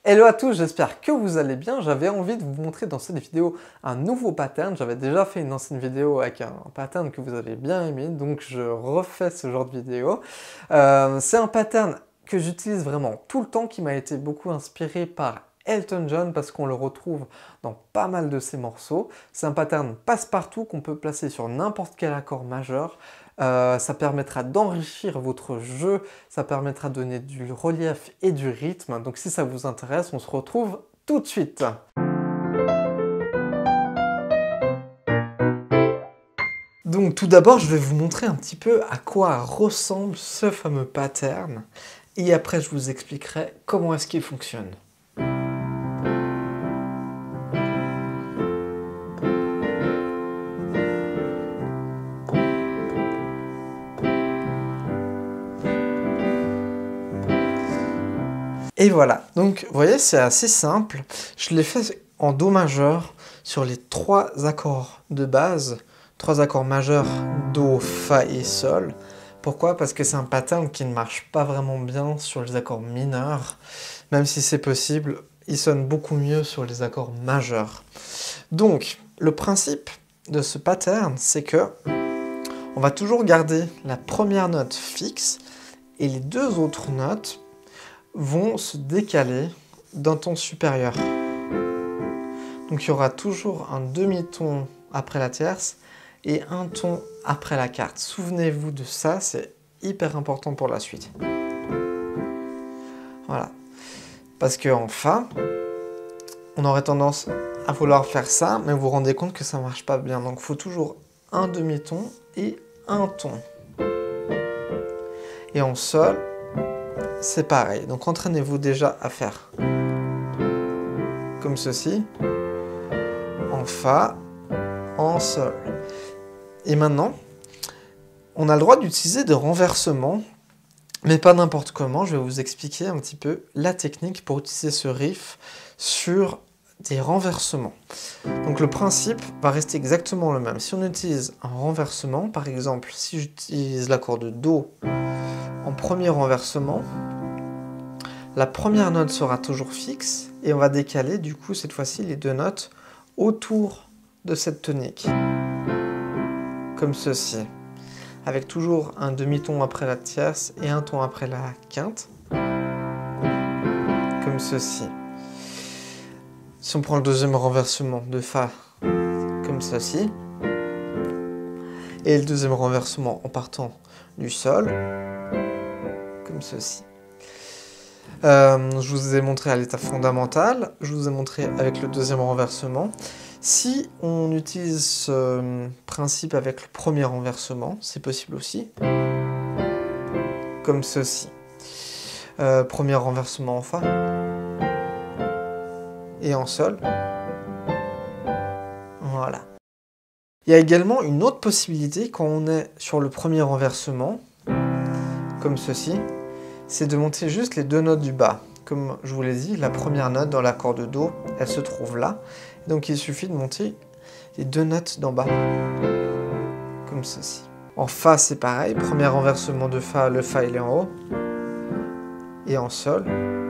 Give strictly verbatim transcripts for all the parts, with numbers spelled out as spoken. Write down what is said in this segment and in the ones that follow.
Hello à tous, j'espère que vous allez bien. J'avais envie de vous montrer dans cette vidéo un nouveau pattern. J'avais déjà fait une ancienne vidéo avec un pattern que vous avez bien aimé, donc je refais ce genre de vidéo. Euh, c'est un pattern que j'utilise vraiment tout le temps, qui m'a été beaucoup inspiré par Elton John parce qu'on le retrouve dans pas mal de ses morceaux. C'est un pattern passe-partout qu'on peut placer sur n'importe quel accord majeur. Euh, ça permettra d'enrichir votre jeu, ça permettra de donner du relief et du rythme. Donc si ça vous intéresse, on se retrouve tout de suite. Donc tout d'abord, je vais vous montrer un petit peu à quoi ressemble ce fameux pattern. Et après, je vous expliquerai comment est-ce qu'il fonctionne. Et voilà, donc vous voyez, c'est assez simple. Je l'ai fait en Do majeur sur les trois accords de base, trois accords majeurs, Do, Fa et Sol. Pourquoi? Parce que c'est un pattern qui ne marche pas vraiment bien sur les accords mineurs, même si c'est possible, il sonne beaucoup mieux sur les accords majeurs. Donc, le principe de ce pattern, c'est que on va toujours garder la première note fixe et les deux autres notes vont se décaler d'un ton supérieur. Donc il y aura toujours un demi-ton après la tierce et un ton après la quarte. Souvenez-vous de ça, c'est hyper important pour la suite. Voilà. Parce qu'en Fa, on aurait tendance à vouloir faire ça, mais vous vous rendez compte que ça ne marche pas bien. Donc il faut toujours un demi-ton et un ton. Et en Sol, c'est pareil, donc entraînez-vous déjà à faire comme ceci, en Fa, en Sol. Et maintenant, on a le droit d'utiliser des renversements, mais pas n'importe comment. Je vais vous expliquer un petit peu la technique pour utiliser ce riff sur des renversements. Donc le principe va rester exactement le même. Si on utilise un renversement, par exemple, si j'utilise l'accord de Do en premier renversement, la première note sera toujours fixe et on va décaler du coup cette fois-ci les deux notes autour de cette tonique, comme ceci, avec toujours un demi-ton après la tierce et un ton après la quinte, comme ceci. Si on prend le deuxième renversement de Fa, comme ceci, et le deuxième renversement en partant du Sol, comme ceci. Euh, je vous ai montré à l'état fondamental, je vous ai montré avec le deuxième renversement. Si on utilise ce principe avec le premier renversement, c'est possible aussi, comme ceci. Euh, premier renversement en Fa, et en Sol. Voilà. Il y a également une autre possibilité quand on est sur le premier renversement, comme ceci. C'est de monter juste les deux notes du bas. Comme je vous l'ai dit, la première note dans l'accord de Do, elle se trouve là. Donc il suffit de monter les deux notes d'en bas, comme ceci. En Fa, c'est pareil. Premier renversement de Fa, le Fa il est en haut. Et en Sol.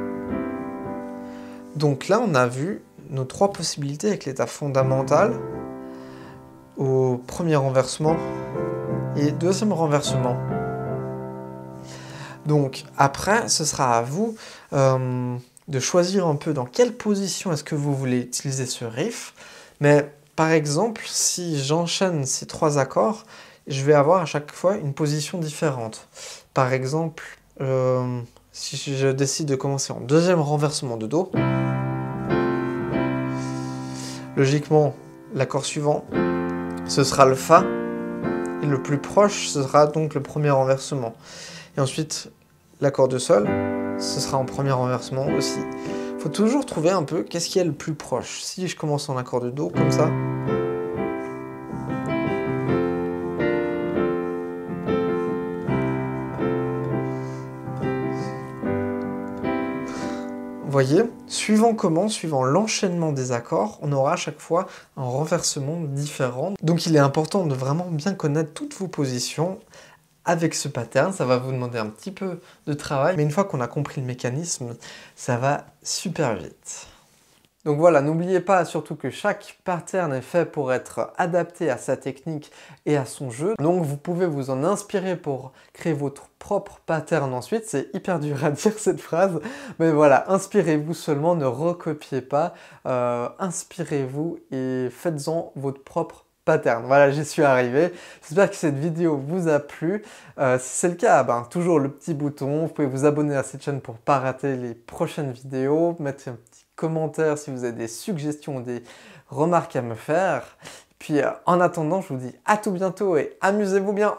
Donc là, on a vu nos trois possibilités avec l'état fondamental au premier renversement et deuxième renversement. Donc après, ce sera à vous euh, de choisir un peu dans quelle position est-ce que vous voulez utiliser ce riff. Mais par exemple, si j'enchaîne ces trois accords, je vais avoir à chaque fois une position différente. Par exemple, euh, si je décide de commencer en deuxième renversement de Do, logiquement, l'accord suivant, ce sera le Fa. Et le plus proche, ce sera donc le premier renversement. Et ensuite, l'accord de Sol, ce sera en premier renversement aussi. Il faut toujours trouver un peu qu'est-ce qui est le plus proche. Si je commence en accord de Do, comme ça, vous voyez, suivant comment, suivant l'enchaînement des accords, on aura à chaque fois un renversement différent. Donc il est important de vraiment bien connaître toutes vos positions avec ce pattern. Ça va vous demander un petit peu de travail, mais une fois qu'on a compris le mécanisme, ça va super vite. Donc voilà, n'oubliez pas surtout que chaque pattern est fait pour être adapté à sa technique et à son jeu. Donc vous pouvez vous en inspirer pour créer votre propre pattern ensuite. C'est hyper dur à dire cette phrase, mais voilà, inspirez-vous seulement, ne recopiez pas. Euh, inspirez-vous et faites-en votre propre pattern. Voilà, j'y suis arrivé. J'espère que cette vidéo vous a plu. Euh, si c'est le cas, ben, toujours le petit bouton. Vous pouvez vous abonner à cette chaîne pour ne pas rater les prochaines vidéos. Mettre un petit commentaire si vous avez des suggestions ou des remarques à me faire. Puis euh, en attendant, je vous dis à tout bientôt et amusez-vous bien.